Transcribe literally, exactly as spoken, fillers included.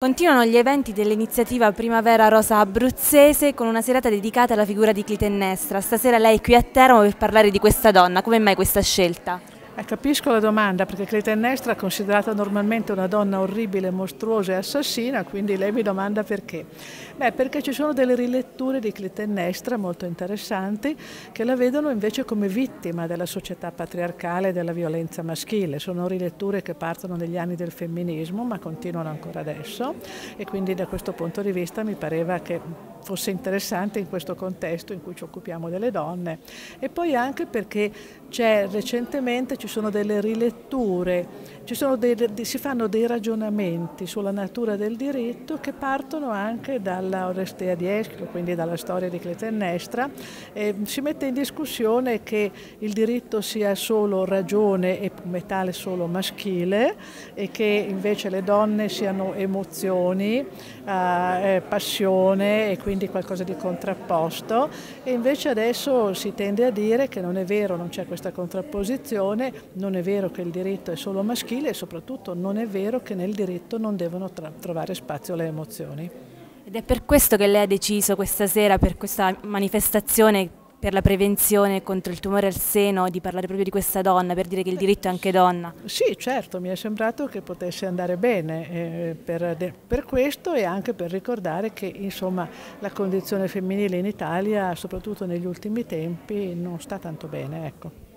Continuano gli eventi dell'iniziativa Primavera Rosa abruzzese con una serata dedicata alla figura di Clitennestra. Stasera lei è qui a Teramo per parlare di questa donna. Come mai questa scelta? Eh, capisco la domanda, perché Clitennestra è considerata normalmente una donna orribile, mostruosa e assassina, quindi lei mi domanda perché. Beh, perché ci sono delle riletture di Clitennestra molto interessanti che la vedono invece come vittima della società patriarcale e della violenza maschile. Sono riletture che partono negli anni del femminismo, ma continuano ancora adesso, e quindi da questo punto di vista mi pareva che fosse interessante in questo contesto in cui ci occupiamo delle donne. E poi anche perché c'è recentemente ci sono delle riletture, ci sono dei, si fanno dei ragionamenti sulla natura del diritto che partono anche dalla Orestea di Eschilo, quindi dalla storia di Clitennestra, e si mette in discussione che il diritto sia solo ragione e come tale solo maschile, e che invece le donne siano emozioni, eh, passione e quindi qualcosa di contrapposto, e invece adesso si tende a dire che non è vero, non c'è questa contrapposizione, non è vero che il diritto è solo maschile e soprattutto non è vero che nel diritto non devono trovare spazio le emozioni. Ed è per questo che lei ha deciso questa sera, per questa manifestazione per la prevenzione contro il tumore al seno, di parlare proprio di questa donna, per dire che il diritto è anche donna. Sì, certo, mi è sembrato che potesse andare bene eh, per, per questo, e anche per ricordare che insomma, la condizione femminile in Italia, soprattutto negli ultimi tempi, non sta tanto bene. Ecco.